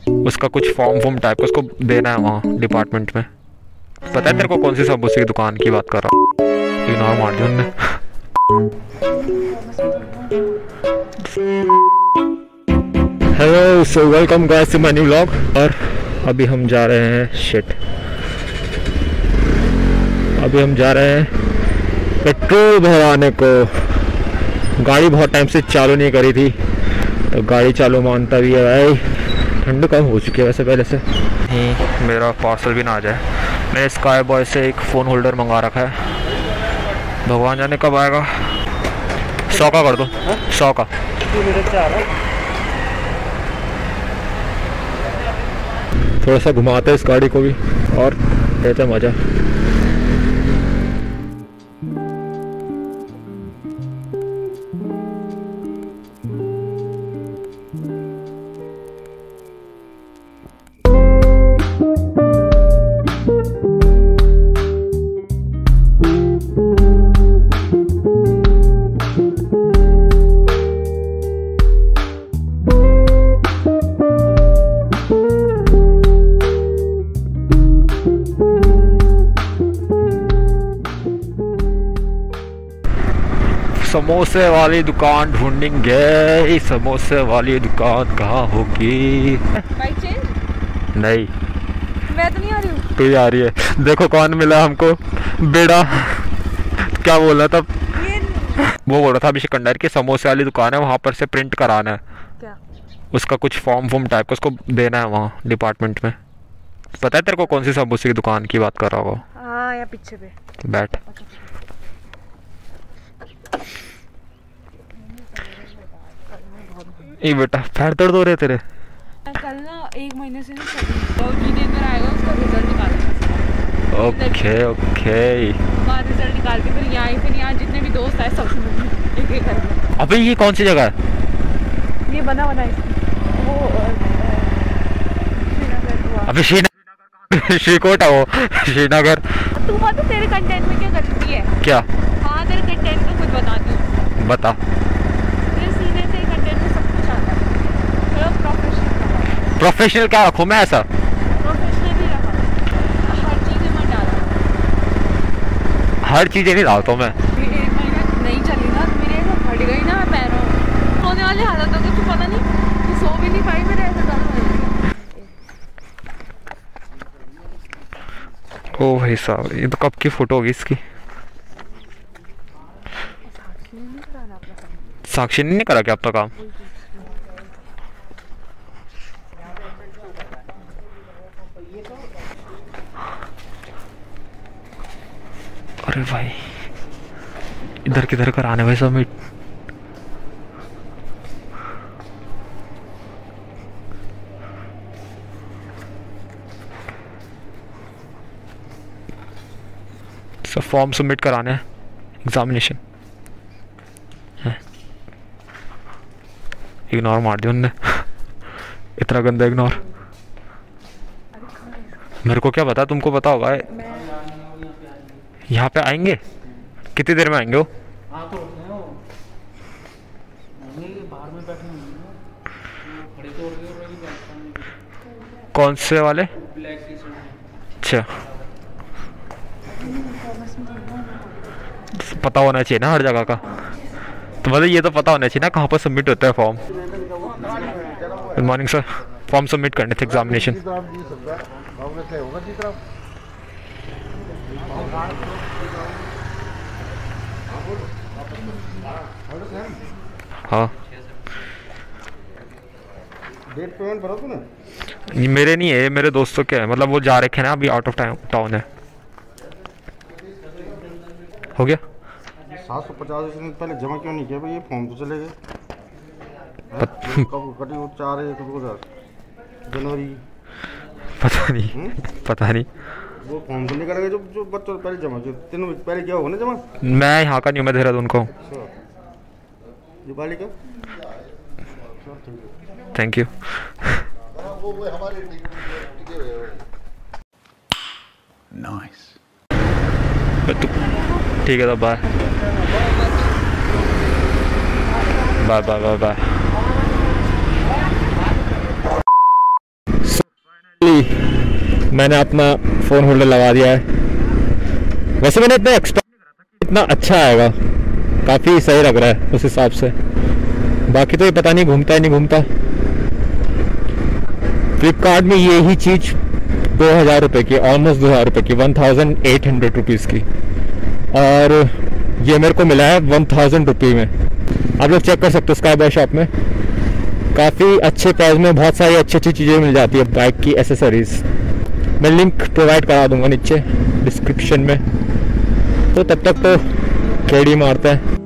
उसका कुछ form type का उसको देना है वहाँ डिपार्टमेंट में। पता है तेरे को कौन सी समोसे की दुकान की बात कर रहा हूँ? इग्नोर मार दिया उनने। Hello, so welcome guys to my new vlog. और अभी हम जा रहे हैं अभी हम जा रहे हैं पेट्रोल भराने को। गाड़ी बहुत टाइम से चालू नहीं करी थी तो गाड़ी चालू मांगता भी है भाई। ठंड कम हो चुकी है वैसे पहले से। मेरा पार्सल भी ना आ जाए। मैंने स्काई बॉय से एक फ़ोन होल्डर मंगा रखा है, भगवान जाने कब आएगा। 100 का कर दो, 100 का। थोड़ा सा घुमाते हैं इस गाड़ी को भी और लेते मज़ा। समोसे वाली दुकान ढूंढेंगे। समोसे वाली दुकान कहाँ होगी? Bike change? नहीं, मैं तो नहीं आ रही हूँ। तू ही आ रही है। देखो कौन मिला हमको, बेड़ा। क्या बोल रहा था? वो बोल रहा था अभी सिकंदर की समोसे वाली दुकान है, वहाँ पर से प्रिंट कराना है। क्या? उसका कुछ फॉर्म टाइप का उसको देना है वहाँ डिपार्टमेंट में। पता है तेरे को कौन सी समोसे की दुकान की बात कर रहा होगा? हाँ, या पीछे पे बैठ। ए बेटा, पैर दर्द हो रहे तेरे? कल ना 1 महीने से नहीं चल रही। और जितने दिन आएगा उसका रिजल्ट निकालना। ओके। वहाँ रिजल्ट निकाल के फिर यहाँ जितने भी दोस्त आए सबसे मिलने एक करके। अबे ये कौन सी जगह है? ये बना है वो श्रीनगर हुआ। अबे श्रीनगर श्रीकोट है वो, श्रीनगर। तू बता तेरे कंटेंट में क्या करती है? क्या? हाँ, तेरे कंटेंट में कुछ बताती हूँ। बता। तेरे सीधे तेरे कंटेंट में सब कुछ आता है। प्रोफेशनल प्रोफेशनल क्या रखूँ मैं ऐसा? प्रोफेशनल भी रखा, हर चीज़ें मत डाला। हर चीज़ें नहीं डालता हूँ मैं। 1 महीना नहीं चली ना मेरे, तो फट गई ना पैरों। सोने वाली हालत हो गई, तू पता नहीं तू सो भी नहीं पाई मेरे ऐसा दर्द हो गया। ओ भाई साहब, ये तो कब की फोटो होगी इसकी? साक्षी ने नहीं करा क्या अब तक काम? अरे भाई, इधर किधर कराने भाई सबमिट? सब फॉर्म सबमिट कराने हैं, एग्जामिनेशन है। इग्नोर मार दिया उनने। इतना गंदा इग्नोर। मेरे को क्या पता, तुमको पता होगा। यहाँ पे आएंगे कितनी देर में आएंगे वो? कौन से वाले? अच्छा, पता होना चाहिए ना हर जगह का। तो मतलब ये तो पता होना चाहिए ना कहाँ पर सबमिट होता है form. Good morning sir, form submit करने थे एग्जामिनेशन। हाँ, डेट पेमेंट भरा तूने? ये मेरे नहीं है, मेरे दोस्तों के है। मतलब वो जा रखे हैं ना, अभी आउट ऑफ टाउन है। हो गया? 750 दिन पहले जमा क्यों नहीं किया भाई? ये फॉर्म तो चले गए। कब कटी वो? 4/1/2000 जनवरी। पता नहीं। वो फॉर्म तो नहीं करेंगे जो बच्चों पहले जमा किया। तीनों पहले क्या होगा ना जमा? मैं यहाँ का नहीं हूँ, मैं देहरादून का हूँ। दीपावली का? Thank you. नाइस। ठीक है, तो bye bye bye bye bye. मैंने अपना फ़ोन होल्डर लगा दिया है। वैसे मैंने इतना एक्सपेक्ट नहीं करा था कि इतना अच्छा आएगा, काफ़ी सही लग रहा है उस हिसाब से। बाकी तो ये पता नहीं घूमता है नहीं घूमता। फ्लिपकार्ट में यही चीज़ 2000 रुपये की, ऑलमोस्ट 2000 रुपये की, 1800 रुपीज़ की, और ये मेरे को मिला है 1000 रुपये में। आप लोग चेक कर सकते हो स्काई बाय शॉप में, काफ़ी अच्छे प्राइस में बहुत सारी अच्छी अच्छी चीज़ें मिल जाती है बाइक की एसेसरीज़। मैं लिंक प्रोवाइड करा दूंगा नीचे डिस्क्रिप्शन में। तो तब तक तो केड़ी मारते हैं।